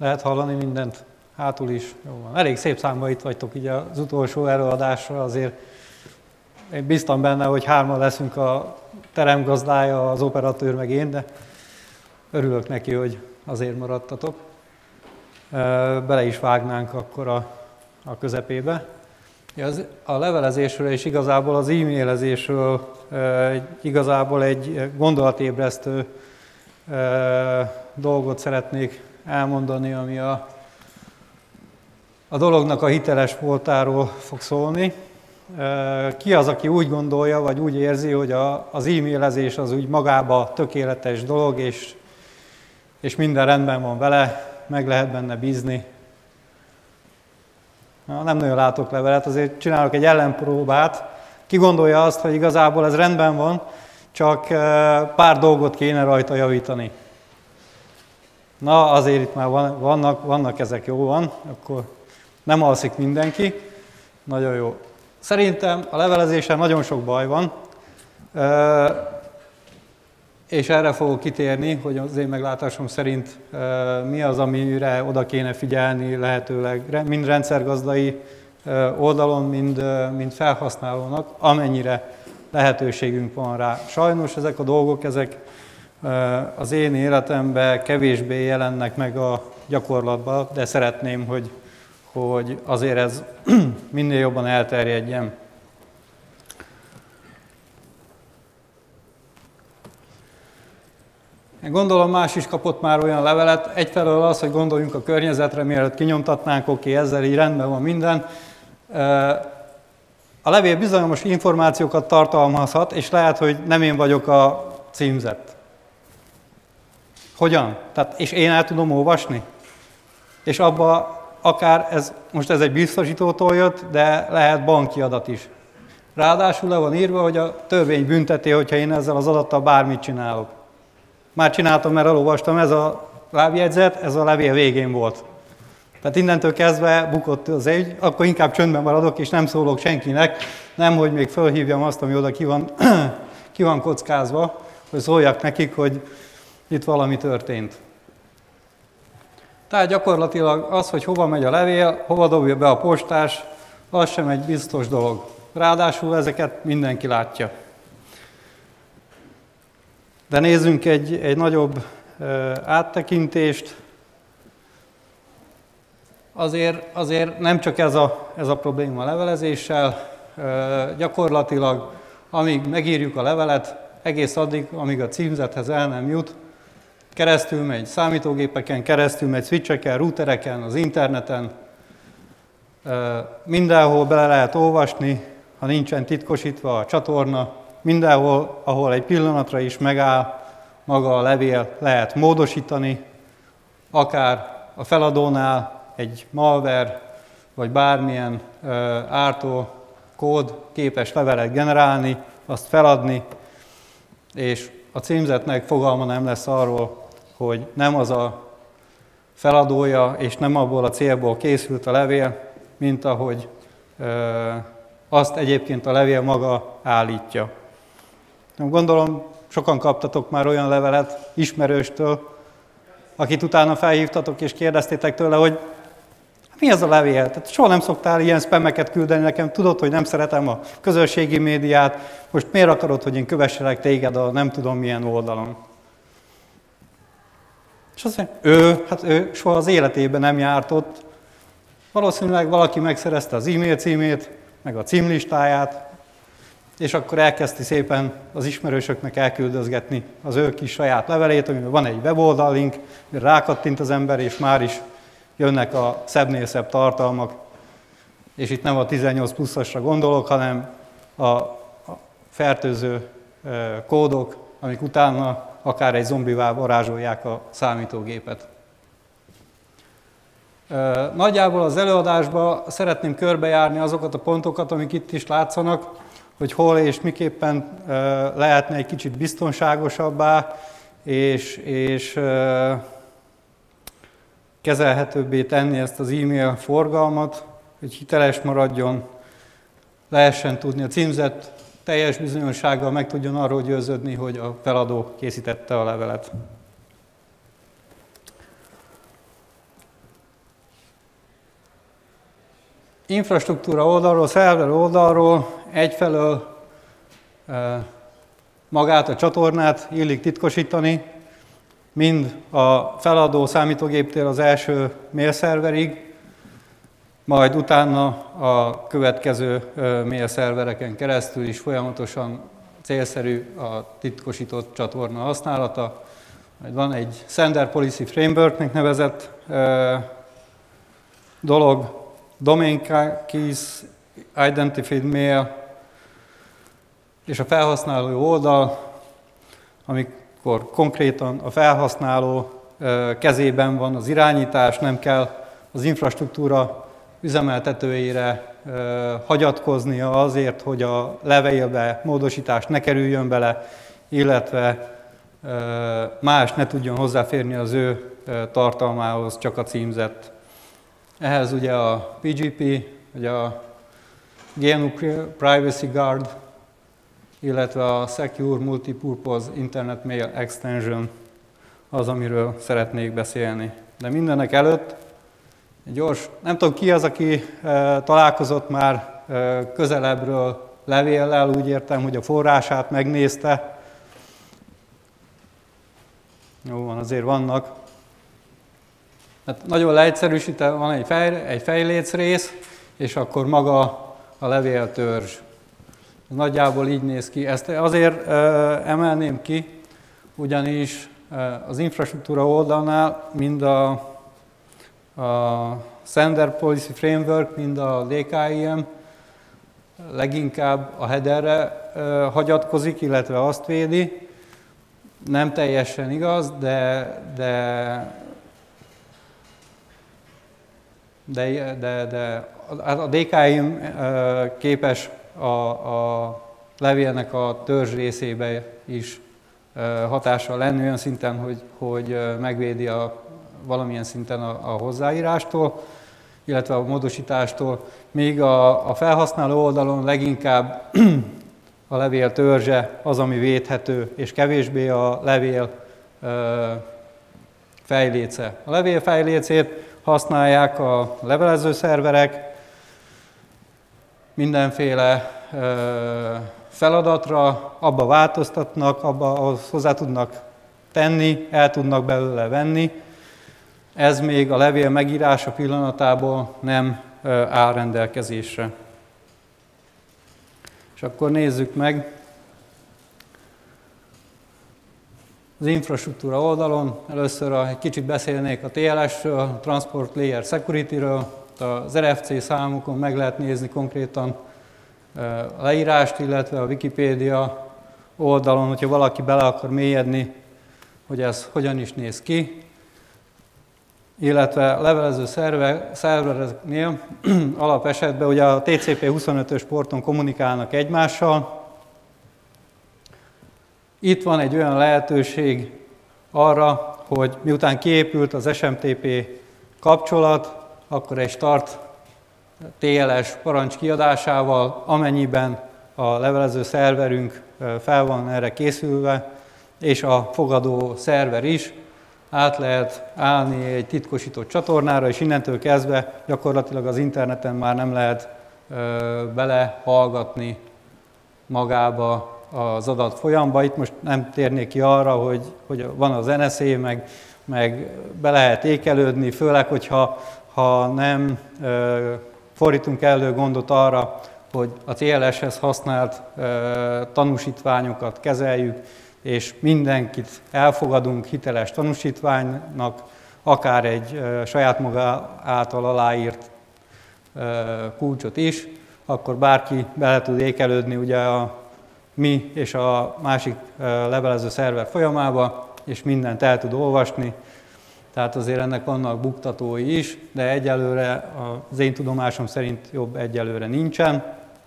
Lehet hallani mindent? Hátul is. Jó van. Elég szép számban itt vagytok így az utolsó előadásra, azért én biztam benne, hogy hárman leszünk, a teremgazdája, az operatőr meg én, de örülök neki, hogy azért maradtatok. Bele is vágnánk akkor a közepébe. A levelezésről és igazából az e-mailezésről igazából egy gondolatébresztő dolgot szeretnék elmondani, ami a dolognak a hiteles voltáról fog szólni. Ki az, aki úgy gondolja, vagy úgy érzi, hogy az e-mailezés az úgy magában tökéletes dolog, és minden rendben van vele, meg lehet benne bízni. Nem nagyon látok levelet, azért csinálok egy ellenpróbát. Ki gondolja azt, hogy igazából ez rendben van, csak pár dolgot kéne rajta javítani. Na, azért itt már vannak ezek, jó van, akkor nem alszik mindenki. Nagyon jó. Szerintem a levelezésen nagyon sok baj van, és erre fogok kitérni, hogy az én meglátásom szerint mi az, amire oda kéne figyelni lehetőleg, mind rendszergazdai oldalon, mind felhasználónak, amennyire lehetőségünk van rá. Sajnos ezek a dolgok, ezek az én életemben kevésbé jelennek meg a gyakorlatban, de szeretném, hogy azért ez minél jobban elterjedjen. Gondolom más is kapott már olyan levelet. Egyfelől az, hogy gondoljunk a környezetre, mielőtt kinyomtatnánk, oké, ezzel így rendben van minden. A levél bizonyos információkat tartalmazhat, és lehet, hogy nem én vagyok a címzett. Hogyan? Tehát, és én el tudom olvasni? És abba akár, most ez egy biztosítótól jött, de lehet banki adat is. Ráadásul le van írva, hogy a törvény bünteti, hogyha én ezzel az adattal bármit csinálok. Már csináltam, mert elolvastam, ez a lábjegyzet, ez a levél végén volt. Tehát innentől kezdve bukott az ügy, akkor inkább csöndben maradok, és nem szólok senkinek, nem, hogy még fölhívjam azt, ami oda ki van kockázva, hogy szóljak nekik, hogy itt valami történt. Tehát gyakorlatilag az, hogy hova megy a levél, hova dobja be a postás, az sem egy biztos dolog. Ráadásul ezeket mindenki látja. De nézzünk egy nagyobb áttekintést. Azért nem csak ez a probléma a levelezéssel, gyakorlatilag amíg megírjuk a levelet, egész addig, amíg a címzethez el nem jut, keresztül megy számítógépeken, keresztül megy switcheken, routereken, az interneten, mindenhol bele lehet olvasni, ha nincsen titkosítva a csatorna, mindenhol, ahol egy pillanatra is megáll maga a levél, lehet módosítani, akár a feladónál egy malware, vagy bármilyen ártó kód képes levelet generálni, azt feladni, és a címzetnek fogalma nem lesz arról, hogy nem az a feladója, és nem abból a célból készült a levél, mint ahogy azt egyébként a levél maga állítja. Gondolom, sokan kaptatok már olyan levelet ismerőstől, akit utána felhívtatok és kérdeztétek tőle, hogy mi az a levél? Tehát soha nem szoktál ilyen spammeket küldeni nekem, tudod, hogy nem szeretem a közösségi médiát, most miért akarod, hogy én kövesselek téged a nem tudom milyen oldalon? És azt mondja, ő soha az életében nem járt ott. Valószínűleg valaki megszerezte az e-mail címét, meg a címlistáját, és akkor elkezdti szépen az ismerősöknek elküldözgetni az ő kis saját levelét, amiben van egy weboldallink, rákattint az ember, és már is jönnek a szebbnél szebb tartalmak. És itt nem a 18 pluszosra gondolok, hanem a fertőző kódok, amik utána akár egy zombivá varázsolják a számítógépet. Nagyjából az előadásban szeretném körbejárni azokat a pontokat, amik itt is látszanak, hogy hol és miképpen lehetne egy kicsit biztonságosabbá és kezelhetőbbé tenni ezt az e-mail forgalmat, hogy hiteles maradjon, lehessen tudni a címzett teljes bizonyossággal meg tudjon arról győződni, hogy a feladó készítette a levelet. infrastruktúra oldalról, szerver oldalról egyfelől magát a csatornát illik titkosítani, mind a feladó számítógéptől az első mailszerverig, majd utána a következő mailszervereken keresztül is folyamatosan célszerű a titkosított csatorna használata. Majd van egy Sender Policy Frameworknek nevezett dolog, Domain Keys, Identified Mail, és a felhasználó oldal, amikor konkrétan a felhasználó kezében van az irányítás, nem kell az infrastruktúra üzemeltetőjére hagyatkoznia azért, hogy a levélbe módosítás ne kerüljön bele, illetve más ne tudjon hozzáférni az ő tartalmához, csak a címzett. Ehhez ugye a PGP, ugye a GNU Privacy Guard, illetve a Secure Multipurpose Internet Mail Extension az, amiről szeretnék beszélni. De mindenek előtt egy gyors, nem tudom ki az, aki találkozott már közelebbről levéllel, úgy értem, hogy a forrását megnézte. Jó van, azért vannak. Hát nagyon leegyszerűsítve van egy fejlécrész, és akkor maga a levéltörzs. Nagyjából így néz ki. Ezt azért emelném ki, ugyanis az infrastruktúra oldalnál mind a Sender Policy Framework, mind a DKIM leginkább a headerre hagyatkozik, illetve azt védi. Nem teljesen igaz, de a DKIM képes a levélnek a törzs részébe is hatással lenni olyan szinten, hogy megvédi valamilyen szinten a hozzáírástól, illetve a módosítástól, míg a felhasználó oldalon leginkább a levél törzse az, ami védhető, és kevésbé a levél fejléce. A levél fejlécét használják a levelező szerverek mindenféle feladatra, abba változtatnak, abba hozzá tudnak tenni, el tudnak belőle venni. Ez még a levél megírása pillanatából nem áll rendelkezésre. És akkor nézzük meg az infrastruktúra oldalon. Először egy kicsit beszélnék a TLS-ről, a Transport Layer Security-ről. Az RFC számokon meg lehet nézni konkrétan a leírást, illetve a Wikipédia oldalon, hogyha valaki bele akar mélyedni, hogy ez hogyan is néz ki. Illetve a levelező szervereknél alapesetben ugye a TCP25-ös porton kommunikálnak egymással. Itt van egy olyan lehetőség arra, hogy miután kiépült az SMTP kapcsolat, akkor egy start TLS parancs kiadásával, amennyiben a levelező szerverünk fel van erre készülve, és a fogadó szerver is, át lehet állni egy titkosított csatornára, és innentől kezdve gyakorlatilag az interneten már nem lehet belehallgatni magába az adatfolyamba. Itt most nem térnék ki arra, hogy van az NSA, meg be lehet ékelődni, főleg, hogyha nem fordítunk elő gondot arra, hogy a TLS-hez használt tanúsítványokat kezeljük, és mindenkit elfogadunk hiteles tanúsítványnak, akár egy saját maga által aláírt kulcsot is, akkor bárki bele tud ékelődni ugye a mi és a másik levelező szerver folyamába, és mindent el tud olvasni. Tehát azért ennek vannak buktatói is, de egyelőre az én tudomásom szerint jobb egyelőre nincsen.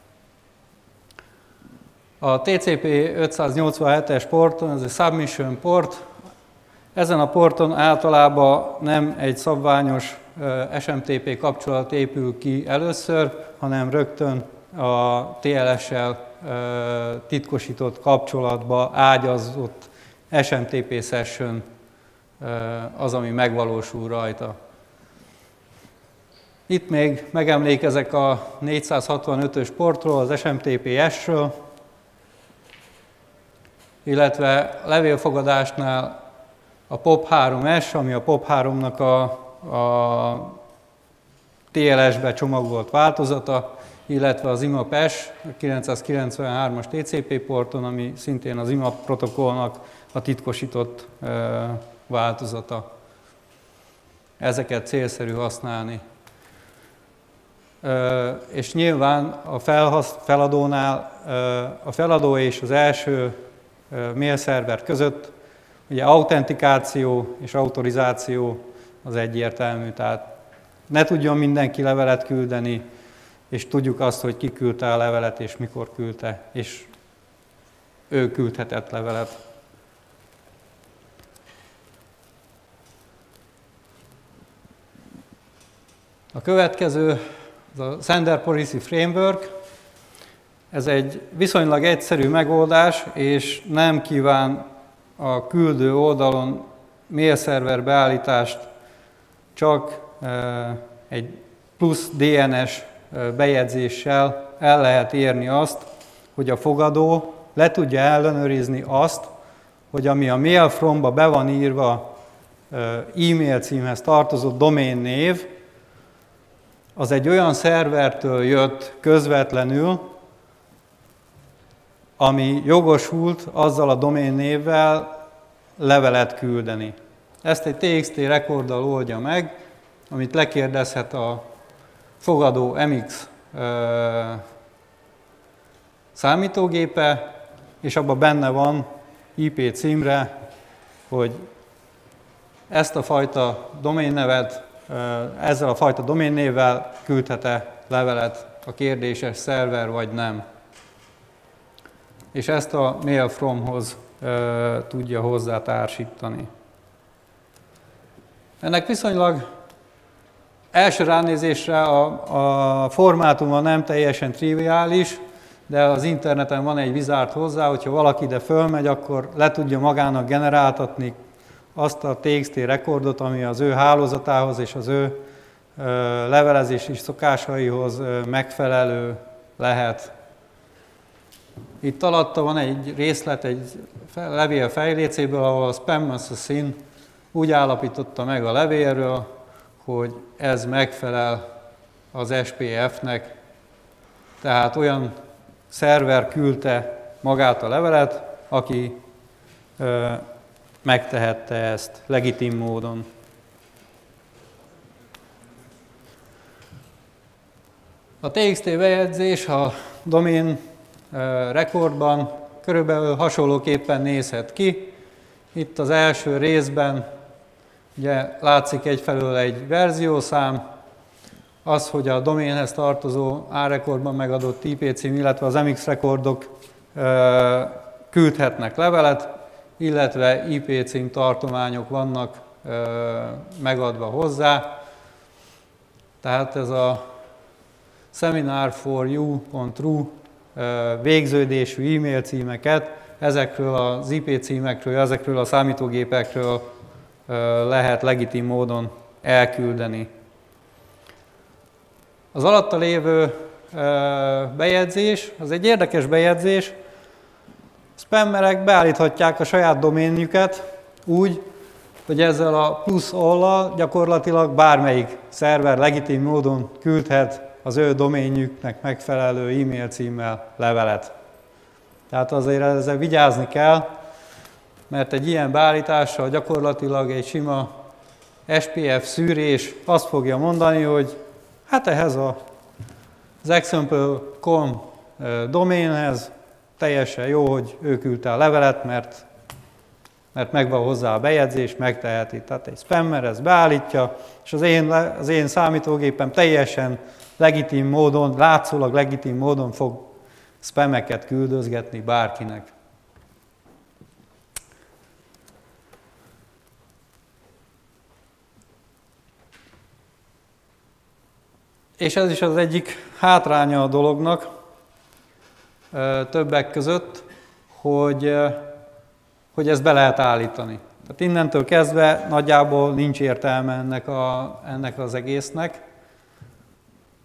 A TCP 587-es porton, ez egy submission port, ezen a porton általában nem egy szabványos SMTP kapcsolat épül ki először, hanem rögtön a TLS-sel titkosított kapcsolatba ágyazott SMTP session az, ami megvalósul rajta. Itt még megemlékezek a 465-ös portról, az SMTP-S-ről, illetve levélfogadásnál a POP3S, ami a POP3-nak a TLS-be csomagolt változata, illetve az IMAP-S, a 993-as TCP porton, ami szintén az IMAP protokollnak a titkosított változata. Ezeket célszerű használni. És nyilván a feladónál a feladó és az első mailszerver között ugye autentikáció és autorizáció az egyértelmű, tehát ne tudjon mindenki levelet küldeni, és tudjuk azt, hogy ki küldte a levelet és mikor küldte, és ő küldhetett levelet. A következő az a Sender Policy Framework. Ez egy viszonylag egyszerű megoldás, és nem kíván a küldő oldalon mailszerver beállítást, csak egy plusz DNS bejegyzéssel el lehet érni azt, hogy a fogadó le tudja ellenőrizni azt, hogy ami a mail from-ba be van írva e-mail címhez tartozó doménnév, az egy olyan szervertől jött közvetlenül, ami jogosult azzal a doménnévvel levelet küldeni. Ezt egy TXT rekorddal oldja meg, amit lekérdezhet a fogadó MX számítógépe, és abban benne van IP címre, hogy ezt a fajta doménnevet, ezzel a fajta doménnévvel küldhet-e levelet a kérdéses szerver, vagy nem. És ezt a mail from-hoz tudja hozzátársítani. Ennek viszonylag első ránézésre a formátuma nem teljesen triviális, de az interneten van egy wizard hozzá, hogyha valaki ide fölmegy, akkor le tudja magának generáltatni azt a TXT rekordot, ami az ő hálózatához és az ő levelezési szokásaihoz megfelelő lehet. Itt alatta van egy részlet, egy levél fejlécéből, ahol a Spam Assassin úgy állapította meg a levélről, hogy ez megfelel az SPF-nek, tehát olyan szerver küldte magát a levelet, aki megtehette ezt legitim módon. A TXT bejegyzés a domain rekordban körülbelül hasonlóképpen nézhet ki. Itt az első részben ugye látszik egyfelől egy verziószám, az, hogy a doménhez tartozó A-rekordban megadott IP cím, illetve az MX rekordok küldhetnek levelet, illetve IP cím tartományok vannak megadva hozzá. Tehát ez a seminar4u.ru végződésű e-mail címeket, ezekről az IP címekről, ezekről a számítógépekről lehet legitim módon elküldeni. Az alatta lévő bejegyzés, az egy érdekes bejegyzés. Spammerek beállíthatják a saját doménjüket úgy, hogy ezzel a plusz all-al gyakorlatilag bármelyik szerver legitim módon küldhet az ő doménjüknek megfelelő e-mail címmel levelet. Tehát azért ezzel vigyázni kell, mert egy ilyen beállítással gyakorlatilag egy sima SPF szűrés azt fogja mondani, hogy hát ehhez az example.com doménhez teljesen jó, hogy ő küldte a levelet, mert megvan hozzá a bejegyzés, megteheti. Tehát egy spammer ezt beállítja, és az én számítógépem teljesen legitim módon, látszólag legitim módon fog spameket küldözgetni bárkinek. És ez is az egyik hátránya a dolognak, többek között, hogy ezt be lehet állítani. Tehát innentől kezdve nagyjából nincs értelme ennek az egésznek.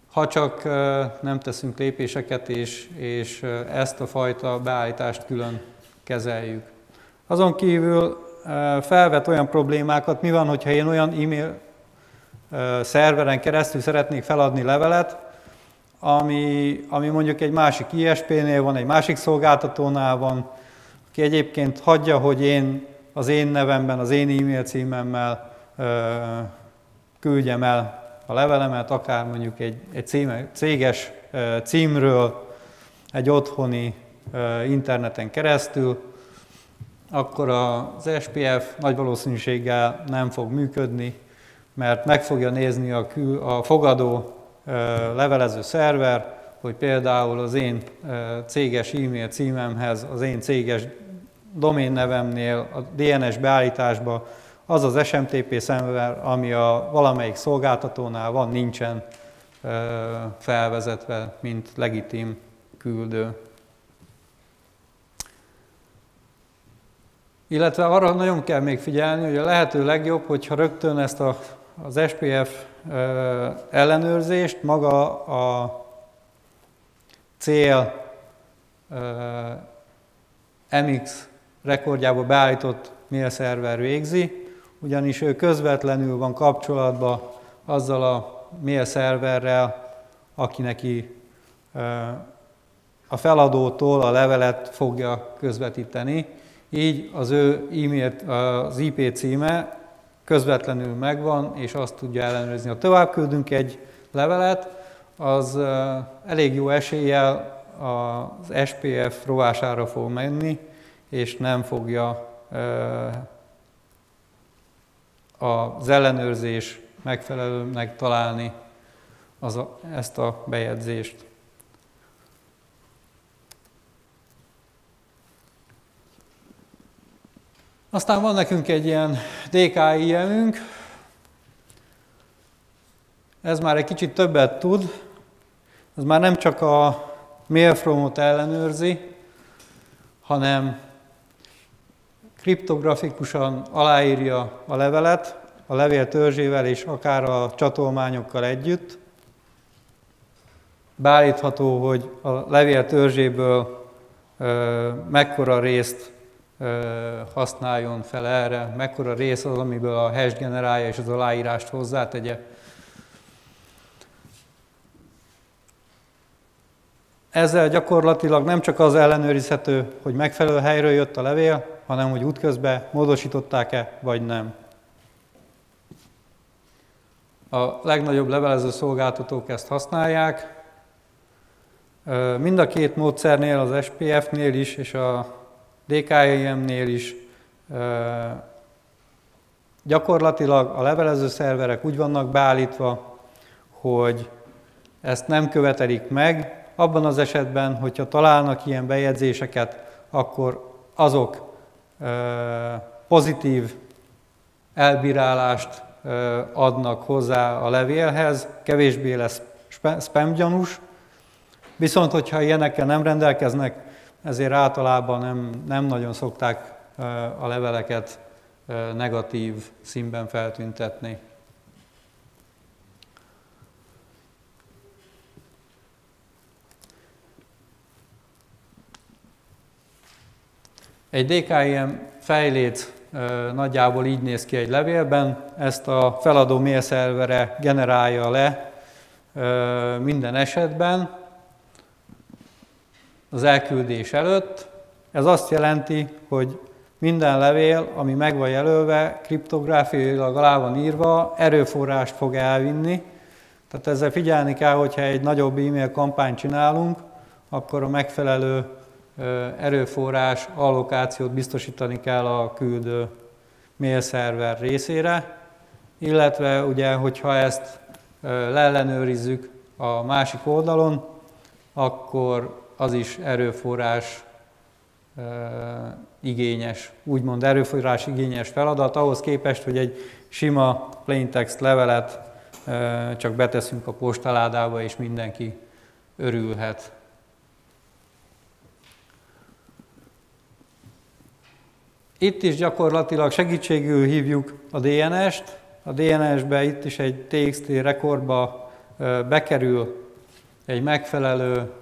ha csak nem teszünk lépéseket, és ezt a fajta beállítást külön kezeljük. Azon kívül felvet olyan problémákat, mi van, hogyha én olyan e-mail szerveren keresztül szeretnék feladni levelet, ami mondjuk egy másik ISP-nél van, egy másik szolgáltatónál van, aki egyébként hagyja, hogy az én nevemben, az én e-mail címemmel küldjem el a levelemet, akár mondjuk egy céges címről, egy otthoni interneten keresztül, akkor az SPF nagy valószínűséggel nem fog működni, mert meg fogja nézni a fogadó levelező szerver, hogy például az én céges e-mail címemhez, az én céges doménnevemnél a DNS beállításba az az SMTP szerver, ami a valamelyik szolgáltatónál van, nincsen felvezetve, mint legitim küldő. Illetve arra nagyon kell még figyelni, hogy a lehető legjobb, hogyha rögtön ezt az SPF ellenőrzést maga a cél MX rekordjába beállított mail szerver végzi, ugyanis ő közvetlenül van kapcsolatban azzal a mail szerverrel, aki neki a feladótól a levelet fogja közvetíteni. Így az ő e-mail, az IP címe közvetlenül megvan, és azt tudja ellenőrizni. Ha tovább küldünk egy levelet, az elég jó eséllyel az SPF rovására fog menni, és nem fogja az ellenőrzés megfelelőnek találni ezt a bejegyzést. Aztán van nekünk egy ilyen DKIM-ünk, ez már egy kicsit többet tud, ez már nem csak a mailfromot ellenőrzi, hanem kriptografikusan aláírja a levelet, a levél törzsével és akár a csatolmányokkal együtt. Beállítható, hogy a levél törzséből mekkora részt használjon fel erre, mekkora rész az, amiből a hash generálja és az aláírást hozzátegye. Ezzel gyakorlatilag nem csak az ellenőrizhető, hogy megfelelő helyről jött a levél, hanem hogy útközben módosították-e, vagy nem. A legnagyobb levelező szolgáltatók ezt használják. Mind a két módszernél, az SPF-nél is és a DKIM-nél is gyakorlatilag a levelező szerverek úgy vannak beállítva, hogy ezt nem követelik meg. Abban az esetben, hogyha találnak ilyen bejegyzéseket, akkor azok pozitív elbírálást adnak hozzá a levélhez, kevésbé lesz spam gyanús. Viszont, hogyha ilyenekkel nem rendelkeznek, ezért általában nem nagyon szokták a leveleket negatív színben feltüntetni. Egy DKIM fejléc nagyjából így néz ki egy levélben, ezt a feladó mail szervere generálja le minden esetben az elküldés előtt. Ez azt jelenti, hogy minden levél, ami meg van jelölve, kriptográfiailag alá van írva, erőforrást fog elvinni. Tehát ezzel figyelni kell, hogyha egy nagyobb e-mail kampányt csinálunk, akkor a megfelelő erőforrás allokációt biztosítani kell a küldő mail szerver részére, illetve ugye, hogyha ezt leellenőrizzük a másik oldalon, akkor az is erőforrás igényes, úgymond erőforrás igényes feladat, ahhoz képest, hogy egy sima plaintext levelet csak beteszünk a postaládába, és mindenki örülhet. Itt is gyakorlatilag segítségül hívjuk a DNS-t. A DNS-be itt is egy TXT rekordba bekerül egy megfelelő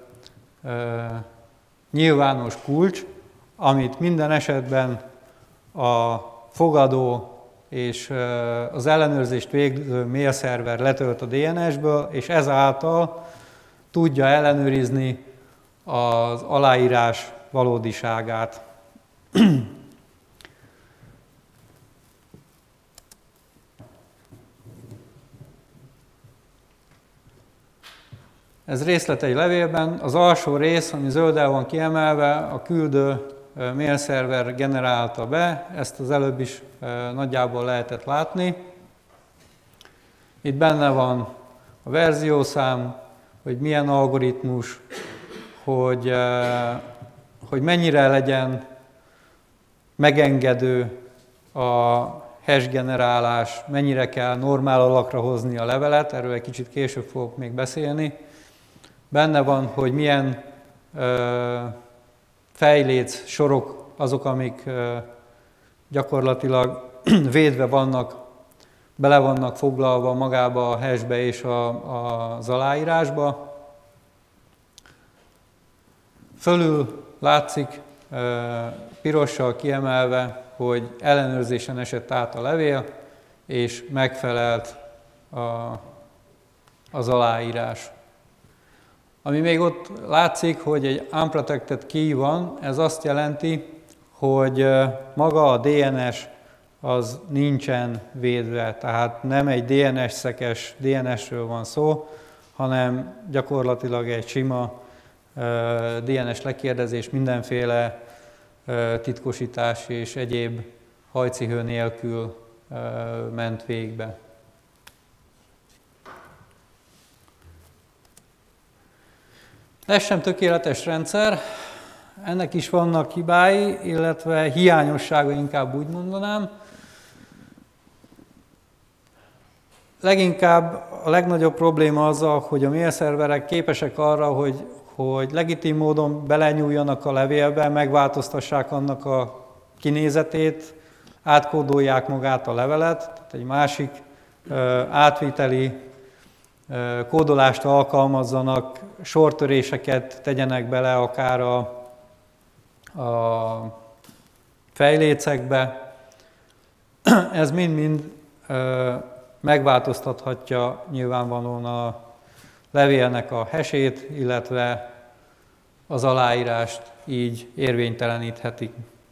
nyilvános kulcs, amit minden esetben a fogadó és az ellenőrzést végző mailszerver letölt a DNS-ből, és ezáltal tudja ellenőrizni az aláírás valódiságát. Ez részlet egy levélben. Az alsó rész, ami zölddel van kiemelve, a küldő mailszerver generálta be, ezt az előbb is nagyjából lehetett látni. Itt benne van a verziószám, hogy milyen algoritmus, hogy mennyire legyen megengedő a hash generálás, mennyire kell normál alakra hozni a levelet, erről egy kicsit később fogok még beszélni. Benne van, hogy milyen fejléc sorok azok, amik gyakorlatilag védve vannak, bele vannak foglalva magába a hashbe és az aláírásba. Fölül látszik pirossal kiemelve, hogy ellenőrzésen esett át a levél, és megfelelt az aláírás. Ami még ott látszik, hogy egy unprotected key van, ez azt jelenti, hogy maga a DNS az nincsen védve, tehát nem egy DNS-szekes DNS-ről van szó, hanem gyakorlatilag egy sima DNS lekérdezés mindenféle titkosítás és egyéb hajcihő nélkül ment végbe. Ez sem tökéletes rendszer, ennek is vannak hibái, illetve hiányossága, inkább úgy mondanám. Leginkább a legnagyobb probléma azzal, hogy a mailszerverek képesek arra, hogy legitim módon belenyúljanak a levélbe, megváltoztassák annak a kinézetét, átkódolják magát a levelet, tehát egy másik átviteli kódolást alkalmazzanak, sortöréseket tegyenek bele akár a fejlécekbe. Ez mind-mind megváltoztathatja nyilvánvalóan a levélnek a hasét, illetve az aláírást így érvényteleníthetik.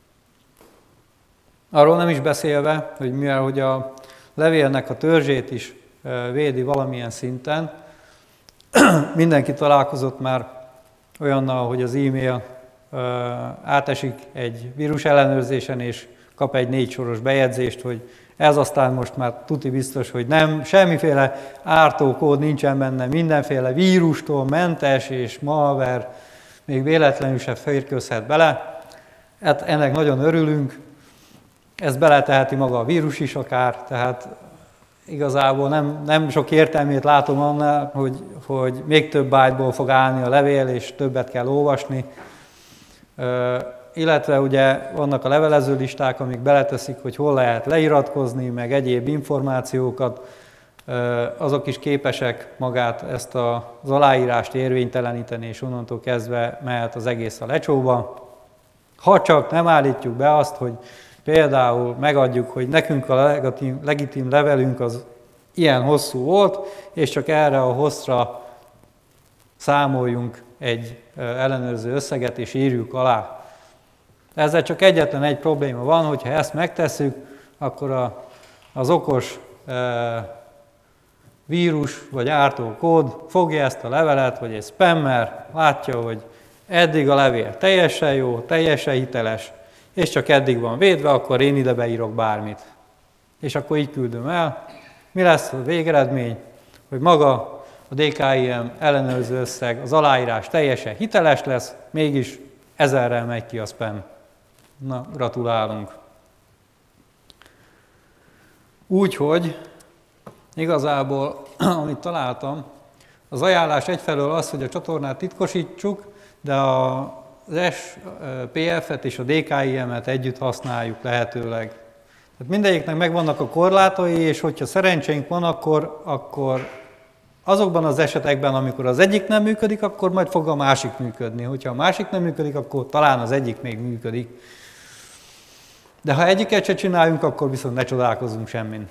Arról nem is beszélve, hogy mivel hogy a levélnek a törzsét is védi valamilyen szinten, mindenki találkozott már olyannal, hogy az e-mail átesik egy vírus ellenőrzésen, és kap egy 4 soros bejegyzést, hogy ez aztán most már tuti biztos, hogy nem, semmiféle ártókód nincsen benne, mindenféle vírustól mentes, és malware még véletlenül se férkőzhet bele. Hát ennek nagyon örülünk, ezt beleteheti maga a vírus is akár, tehát igazából nem sok értelmét látom annál, hogy még több byte-ból fog állni a levél, és többet kell olvasni. Illetve ugye vannak a levelező listák, amik beleteszik, hogy hol lehet leiratkozni, meg egyéb információkat, azok is képesek magát ezt az aláírást érvényteleníteni, és onnantól kezdve mehet az egész a lecsóba. Ha csak nem állítjuk be azt, hogy például megadjuk, hogy nekünk a legitim levelünk az ilyen hosszú volt, és csak erre a hosszra számoljunk egy ellenőrző összeget, és írjuk alá. Ezzel csak egyetlen egy probléma van, hogyha ezt megtesszük, akkor az okos vírus vagy ártókód fogja ezt a levelet, vagy egy spammer, látja, hogy eddig a levél teljesen jó, teljesen hiteles, és csak eddig van védve, akkor én ide beírok bármit. És akkor így küldöm el. Mi lesz a végeredmény? Hogy maga a DKIM ellenőrző összeg, az aláírás teljesen hiteles lesz, mégis 1000-rel megy ki a spam. Na, gratulálunk. Úgyhogy igazából, amit találtam, az ajánlás egyfelől az, hogy a csatornát titkosítsuk, de az SPF-et és a DKIM-et együtt használjuk lehetőleg. Tehát mindegyiknek megvannak a korlátai, és hogyha szerencsénk van, akkor azokban az esetekben, amikor az egyik nem működik, akkor majd fog a másik működni. Hogyha a másik nem működik, akkor talán az egyik még működik. De ha egyiket se csináljunk, akkor viszont ne csodálkozzunk semmin.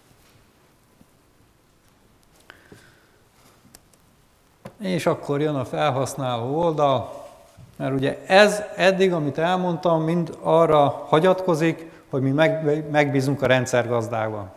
És akkor jön a felhasználó oldal, mert ugye ez eddig, amit elmondtam, mind arra hagyatkozik, hogy mi megbízunk a rendszergazdában.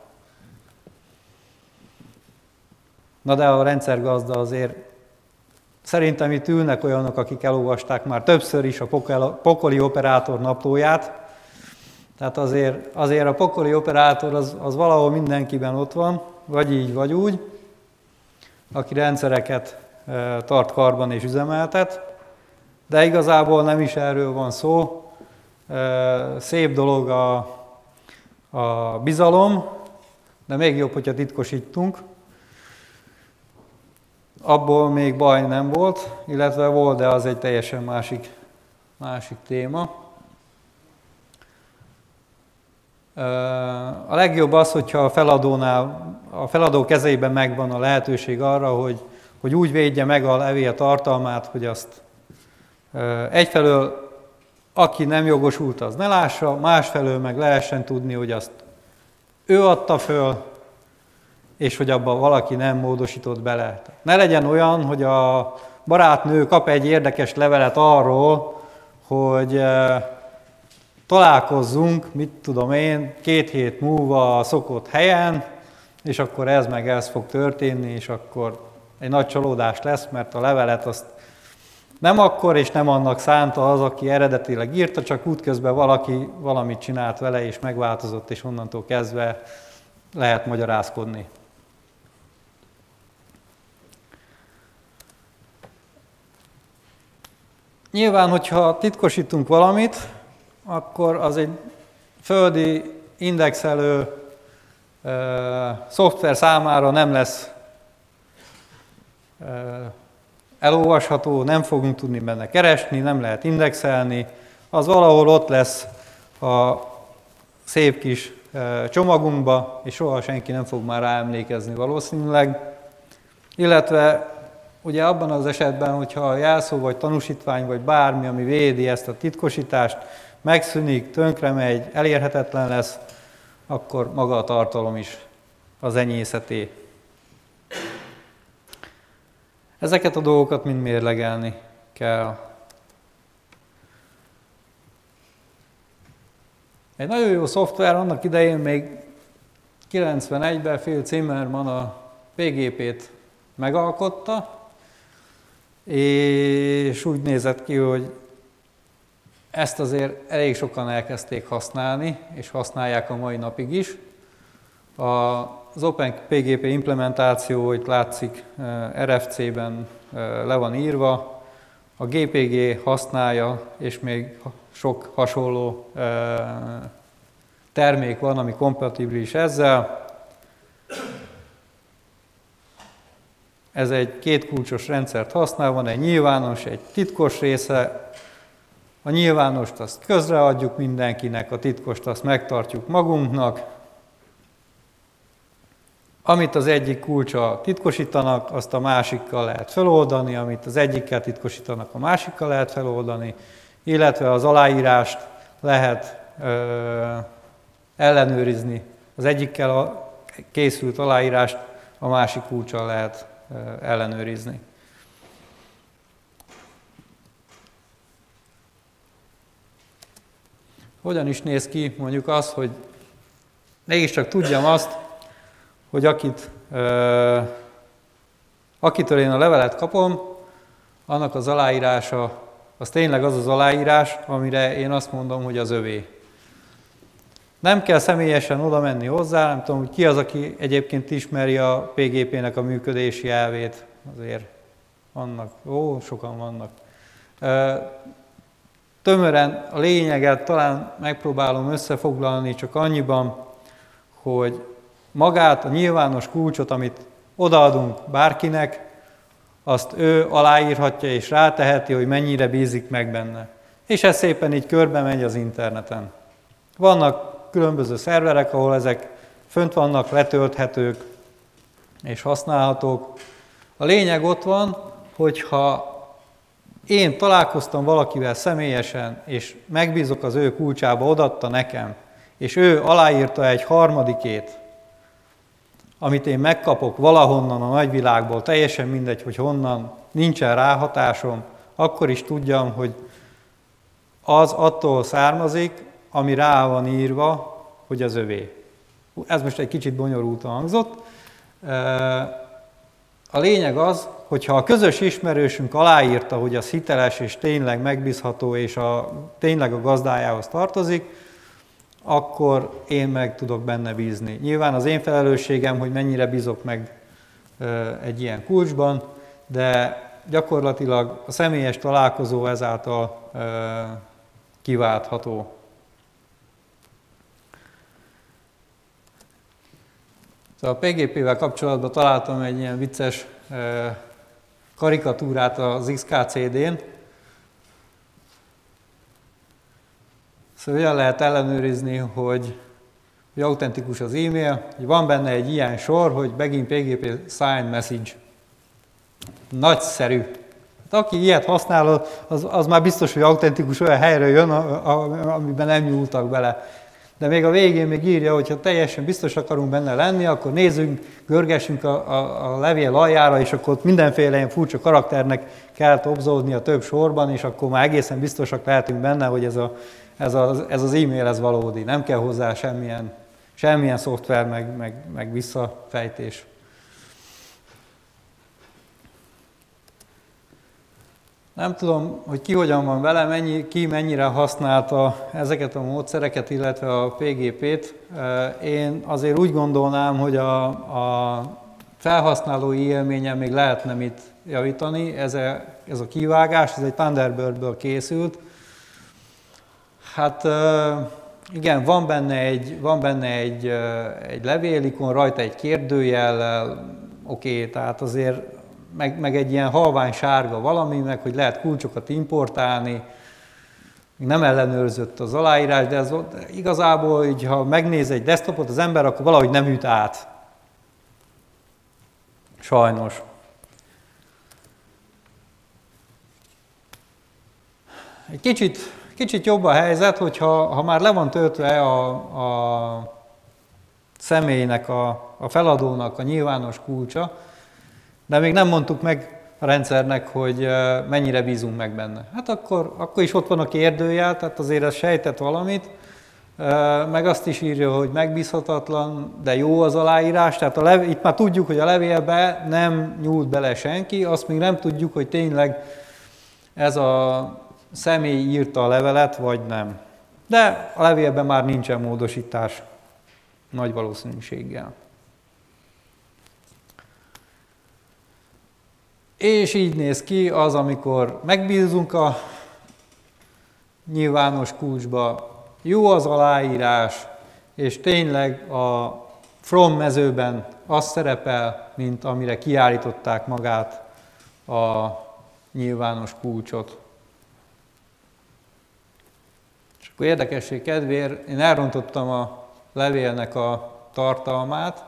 Na de a rendszergazda azért, szerintem itt ülnek olyanok, akik elolvasták már többször is a pokoli operátor naplóját. Tehát azért a pokoli operátor az valahol mindenkiben ott van, vagy így, vagy úgy, aki rendszereket tart karban és üzemeltet. De igazából nem is erről van szó. Szép dolog a bizalom, de még jobb, hogyha titkosítunk. Abból még baj nem volt, illetve volt, de az egy teljesen másik téma. A legjobb az, hogyha a feladó kezeiben megvan a lehetőség arra, hogy úgy védje meg a levél tartalmát, hogy azt egyfelől aki nem jogosult, az ne lássa, másfelől meg lehessen tudni, hogy azt ő adta föl, és hogy abban valaki nem módosított bele. Ne legyen olyan, hogy a barátnő kap egy érdekes levelet arról, hogy találkozzunk, mit tudom én, 2 hét múlva a szokott helyen, és akkor ez fog történni, és akkor egy nagy csalódás lesz, mert a levelet azt nem akkor és nem annak szánta az, aki eredetileg írta, csak útközben valaki valamit csinált vele, és megváltozott, és onnantól kezdve lehet magyarázkodni. Nyilván, hogyha titkosítunk valamit, akkor az egy földi indexelő szoftver számára nem lesz elolvasható, nem fogunk tudni benne keresni, nem lehet indexelni, az valahol ott lesz a szép kis csomagunkba, és soha senki nem fog már ráemlékezni valószínűleg. Illetve ugye abban az esetben, hogyha a jelszó vagy tanúsítvány vagy bármi, ami védi ezt a titkosítást, megszűnik, tönkremegy, elérhetetlen lesz, akkor maga a tartalom is az enyészeté. Ezeket a dolgokat mind mérlegelni kell. Egy nagyon jó szoftver, annak idején még 91-ben Phil Zimmermann a PGP-t megalkotta, és úgy nézett ki, hogy ezt azért elég sokan elkezdték használni, és használják a mai napig is. Az OpenPGP implementáció, itt látszik, RFC-ben le van írva, a GPG használja, és még sok hasonló termék van, ami kompatibilis ezzel. Ez egy 2 kulcsos rendszert használ, van egy nyilvános, egy titkos része. A nyilvánost azt közreadjuk mindenkinek, a titkost azt megtartjuk magunknak. Amit az egyik kulccsal titkosítanak, azt a másikkal lehet feloldani, amit az egyikkel titkosítanak, a másikkal lehet feloldani, illetve az aláírást lehet ellenőrizni. Az egyikkel készült aláírást a másik kulccsal lehet ellenőrizni. Hogyan is néz ki mondjuk az, hogy mégiscsak tudjam azt, hogy akitől én a levelet kapom, annak az aláírása, az tényleg az az aláírás, amire én azt mondom, hogy az övé. Nem kell személyesen oda menni hozzá, nem tudom, hogy ki az, aki egyébként ismeri a PGP-nek a működési elvét, azért vannak, sokan vannak. Tömören a lényeget talán megpróbálom összefoglalni csak annyiban, hogy magát, a nyilvános kulcsot, amit odaadunk bárkinek, azt ő aláírhatja és ráteheti, hogy mennyire bízik meg benne. És ez szépen így körbe megy az interneten. Vannak különböző szerverek, ahol ezek fönt vannak, letölthetők és használhatók, A lényeg ott van, hogyha én találkoztam valakivel személyesen, és megbízok az ő kulcsába, odaadta nekem, és ő aláírta egy harmadikét, amit én megkapok valahonnan a nagyvilágból, teljesen mindegy, hogy honnan, nincsen ráhatásom, akkor is tudjam, hogy az attól származik, ami rá van írva, hogy az övé. Ez most egy kicsit bonyolultan hangzott. A lényeg az, hogyha a közös ismerősünk aláírta, hogy az hiteles és tényleg megbízható, és tényleg a gazdájához tartozik, akkor én meg tudok benne bízni. Nyilván az én felelősségem, hogy mennyire bízok meg egy ilyen kulcsban, de gyakorlatilag a személyes találkozó ezáltal kiváltható. Szóval a PGP-vel kapcsolatban találtam egy ilyen vicces karikatúrát az XKCD-n. Szóval olyan lehet ellenőrizni, hogy autentikus az e-mail, hogy van benne egy ilyen sor, hogy begin PGP signed message. Nagyszerű. Hát aki ilyet használ, az már biztos, hogy autentikus, olyan helyre jön, amiben nem nyúltak bele. De még a végén még írja, hogy ha teljesen biztos akarunk benne lenni, akkor nézzünk, görgessünk a levél aljára, és akkor ott mindenféle ilyen furcsa karakternek kell topzódni a több sorban, és akkor már egészen biztosak lehetünk benne, hogy ez az e-mail ez valódi. Nem kell hozzá semmilyen szoftver, meg visszafejtés. Nem tudom, hogy ki hogyan van vele, ki mennyire használta ezeket a módszereket, illetve a PGP-t. Én azért úgy gondolnám, hogy a felhasználói élményen még lehetne mit javítani. Ez a kivágás, ez egy Thunderbird-ből készült. Hát igen, van benne egy levélikon, rajta egy kérdőjellel, oké, tehát azért meg egy ilyen halvány sárga valami, meg hogy lehet kulcsokat importálni, nem ellenőrzött az aláírás, de ez igazából, így, ha megnéz egy desktopot az ember, akkor valahogy nem üt át. Sajnos. Egy kicsit jobb a helyzet, hogyha már le van töltve a személynek, a feladónak a nyilvános kulcsa, de még nem mondtuk meg a rendszernek, hogy mennyire bízunk meg benne. Hát akkor is ott van a kérdőjel, tehát azért ez sejtett valamit, meg azt is írja, hogy megbízhatatlan, de jó az aláírás, tehát itt már tudjuk, hogy a levélbe nem nyúlt bele senki, azt még nem tudjuk, hogy tényleg ez a személy írta a levelet, vagy nem. De a levélben már nincsen módosítás nagy valószínűséggel. És így néz ki az, amikor megbízunk a nyilvános kulcsba, jó az aláírás, és tényleg a from mezőben az szerepel, mint amire kiállították magát a nyilvános kulcsot. És akkor érdekesség kedvéért én elrontottam a levélnek a tartalmát.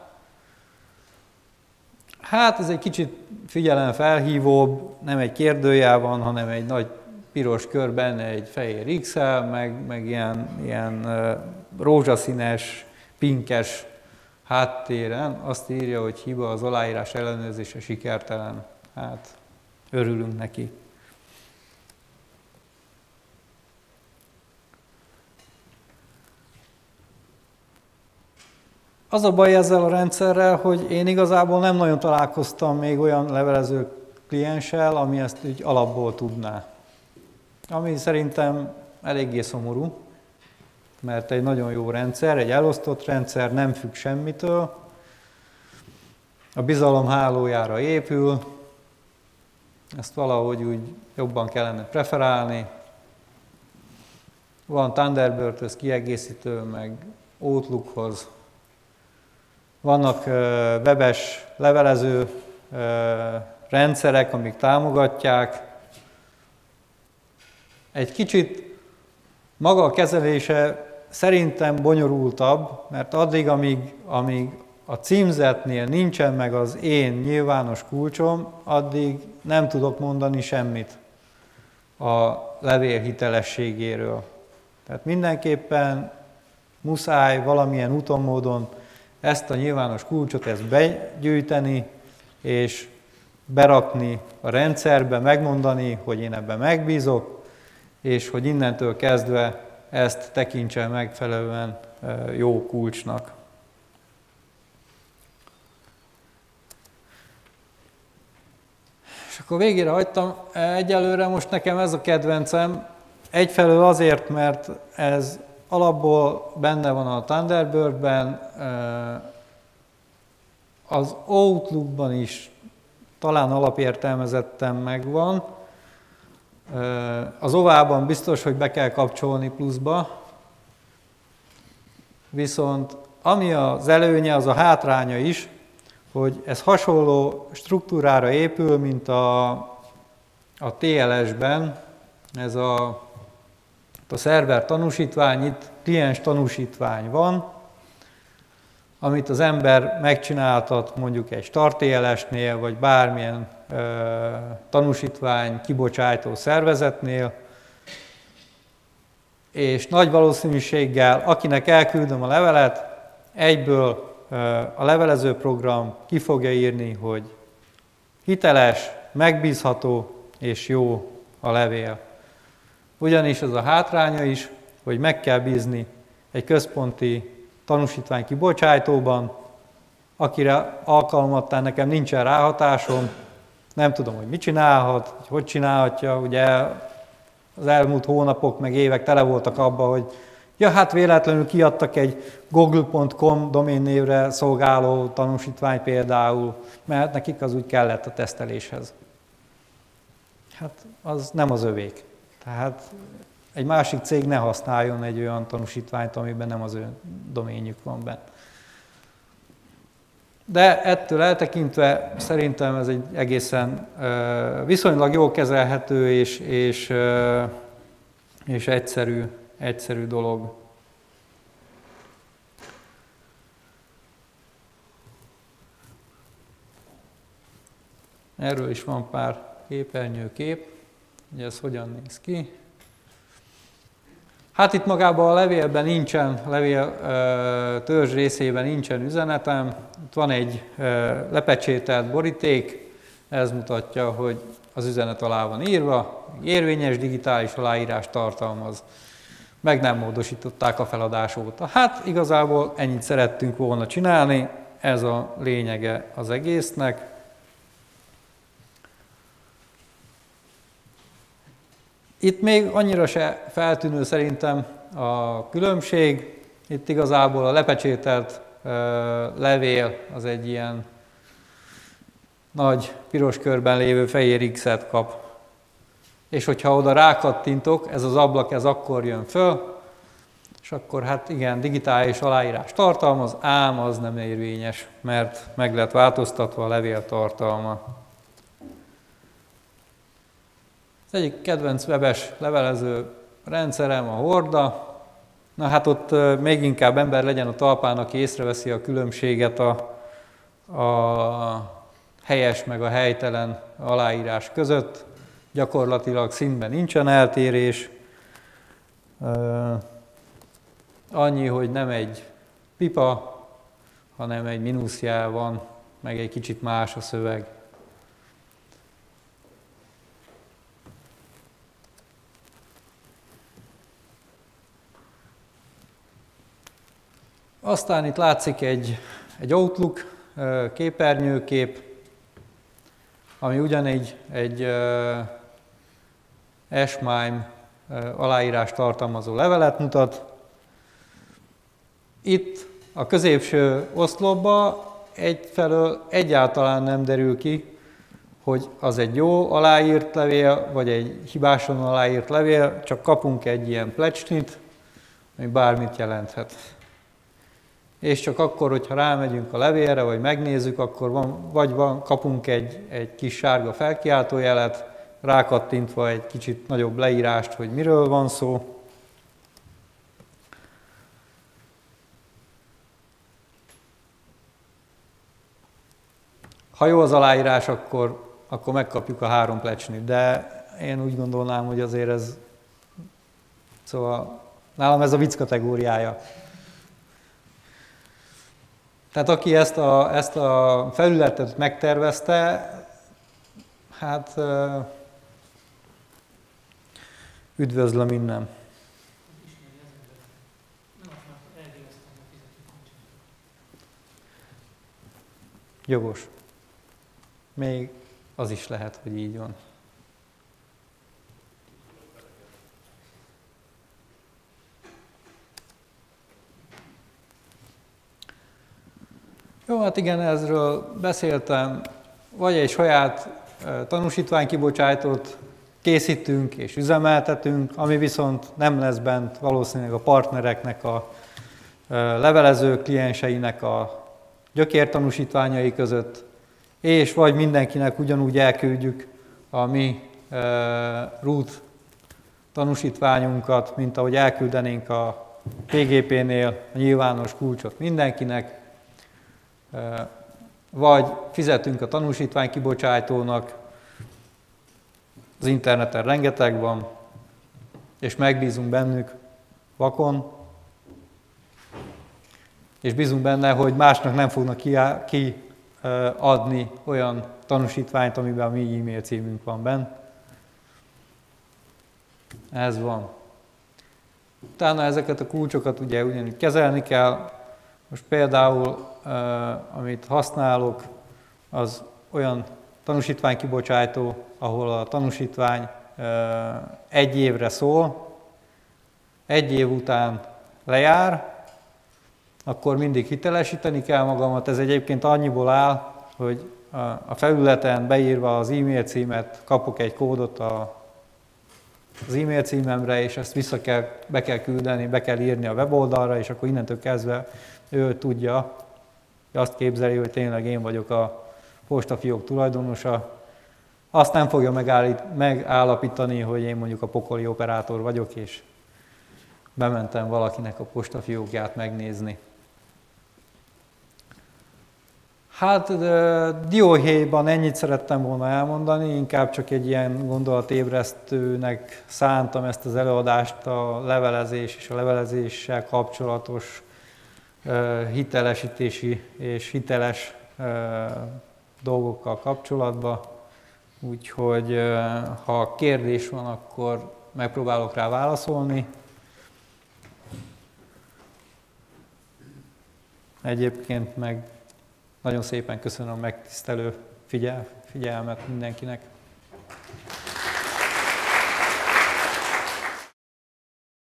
Hát ez egy kicsit figyelemfelhívóbb, nem egy kérdőjel van, hanem egy nagy piros kör benne, egy fehér X-el, meg ilyen rózsaszínes, pinkes háttéren. Azt írja, hogy hiba, az aláírás ellenőrzése sikertelen. Hát örülünk neki. Az a baj ezzel a rendszerrel, hogy én igazából nem nagyon találkoztam még olyan levelező klienssel, ami ezt így alapból tudná. Ami szerintem eléggé szomorú, mert egy nagyon jó rendszer, egy elosztott rendszer, nem függ semmitől, a bizalom hálójára épül, ezt valahogy úgy jobban kellene preferálni. Van Thunderbird-höz kiegészítő, meg Outlookhoz. Vannak webes levelező rendszerek, amik támogatják. Egy kicsit maga a kezelése szerintem bonyolultabb, mert addig, amíg a címzetnél nincsen meg az én nyilvános kulcsom, addig nem tudok mondani semmit a levél hitelességéről. Tehát mindenképpen muszáj valamilyen úton, módon ezt a nyilvános kulcsot begyűjteni, és berakni a rendszerbe, megmondani, hogy én ebben megbízok, és hogy innentől kezdve ezt tekintse megfelelően jó kulcsnak. És akkor végére hagytam, egyelőre most nekem ez a kedvencem, egyfelől azért, mert ez alapból benne van a Thunderbirdben, az Outlookban is talán alapértelmezetten megvan, az Ovában biztos, hogy be kell kapcsolni pluszba, viszont ami az előnye, az a hátránya is, hogy ez hasonló struktúrára épül, mint a TLS-ben, ez a szerver tanúsítvány, itt kliens tanúsítvány van, amit az ember megcsináltat mondjuk egy Start TLS-nél, vagy bármilyen tanúsítvány kibocsátó szervezetnél, és nagy valószínűséggel, akinek elküldöm a levelet, egyből a levelező program ki fogja írni, hogy hiteles, megbízható és jó a levél. Ugyanis az a hátránya is, hogy meg kell bízni egy központi tanúsítvány kibocsátóban, akire alkalmattán nekem nincsen ráhatásom, nem tudom, hogy mit csinálhat, hogy csinálhatja, ugye az elmúlt hónapok meg évek tele voltak abban, hogy ja, hát véletlenül kiadtak egy google.com doménnévre szolgáló tanúsítvány például, mert nekik az úgy kellett a teszteléshez. Hát az nem az övék. Tehát egy másik cég ne használjon egy olyan tanúsítványt, amiben nem az ő doménjük van benne. De ettől eltekintve szerintem ez egy egészen viszonylag jól kezelhető és egyszerű dolog. Erről is van pár képernyőkép, hogy ez hogyan néz ki. Hát itt magában a levélben nincsen, a levél törzs részében nincsen üzenetem. Itt van egy lepecsételt boríték, ez mutatja, hogy az üzenet alá van írva, érvényes digitális aláírást tartalmaz. Meg nem módosították a feladás óta. Hát igazából ennyit szerettünk volna csinálni, ez a lényege az egésznek. Itt még annyira se feltűnő szerintem a különbség. Itt igazából a lepecsételt levél az egy ilyen nagy piros körben lévő fehér X-et kap. És hogyha oda rákattintok, ez az ablak ez akkor jön föl, és akkor hát igen, digitális aláírás tartalmaz, ám az nem érvényes, mert meg lett változtatva a levél tartalma. Az egyik kedvenc webes levelező rendszerem a Horda. Na hát ott még inkább ember legyen a talpán, aki észreveszi a különbséget a helyes meg a helytelen aláírás között. Gyakorlatilag színben nincsen eltérés. Annyi, hogy nem egy pipa, hanem egy mínuszjel van, meg egy kicsit más a szöveg. Aztán itt látszik egy Outlook képernyőkép, ami ugyanígy egy S-MIME aláírást tartalmazó levelet mutat. Itt a középső oszlopban egyfelől egyáltalán nem derül ki, hogy az egy jó aláírt levél, vagy egy hibásan aláírt levél, csak kapunk egy ilyen plecsnit, ami bármit jelenthet. És csak akkor, hogyha rámegyünk a levélre, vagy megnézzük, akkor kapunk egy kis sárga felkiáltójelet, rákattintva egy kicsit nagyobb leírást, hogy miről van szó. ha jó az aláírás, akkor megkapjuk a 3 plecsnit, de én úgy gondolnám, hogy azért ez, szóval nálam ez a vicc kategóriája. Tehát aki ezt a felületet megtervezte, hát üdvözlöm innen. Jogos. Még az is lehet, hogy így van. Jó, hát igen, ezről beszéltem. Vagy egy saját tanúsítványkibocsátót készítünk és üzemeltetünk, ami viszont nem lesz bent valószínűleg a partnereknek, a levelező klienseinek a gyökértanúsítványai között, és vagy mindenkinek ugyanúgy elküldjük a mi root tanúsítványunkat, mint ahogy elküldenénk a PGP-nél a nyilvános kulcsot mindenkinek, vagy fizetünk a tanúsítványkibocsátónak, az interneten rengeteg van, és megbízunk bennük vakon, és bízunk benne, hogy másnak nem fognak kiadni olyan tanúsítványt, amiben a mi e-mail címünk van benne. Ez van. Utána ezeket a kulcsokat ugye ugyanúgy kezelni kell. Most például, amit használok, az olyan tanúsítványkibocsátó, ahol a tanúsítvány 1 évre szól, 1 év után lejár, akkor mindig hitelesíteni kell magamat. Ez egyébként annyiból áll, hogy a felületen beírva az e-mail címet kapok egy kódot az e-mail címemre, és ezt be kell küldeni, be kell írni a weboldalra, és akkor innentől kezdve ő tudja, azt képzeli, hogy tényleg én vagyok a postafiók tulajdonosa. Azt nem fogja megállapítani, hogy én mondjuk a pokoli operátor vagyok, és bementem valakinek a postafiókját megnézni. Hát dióhéjban ennyit szerettem volna elmondani, inkább csak egy ilyen gondolatébresztőnek szántam ezt az előadást a levelezés és a levelezéssel kapcsolatos hitelesítési és hiteles dolgokkal kapcsolatban. Úgyhogy ha kérdés van, akkor megpróbálok rá válaszolni. Egyébként meg nagyon szépen köszönöm a megtisztelő figyelmet mindenkinek.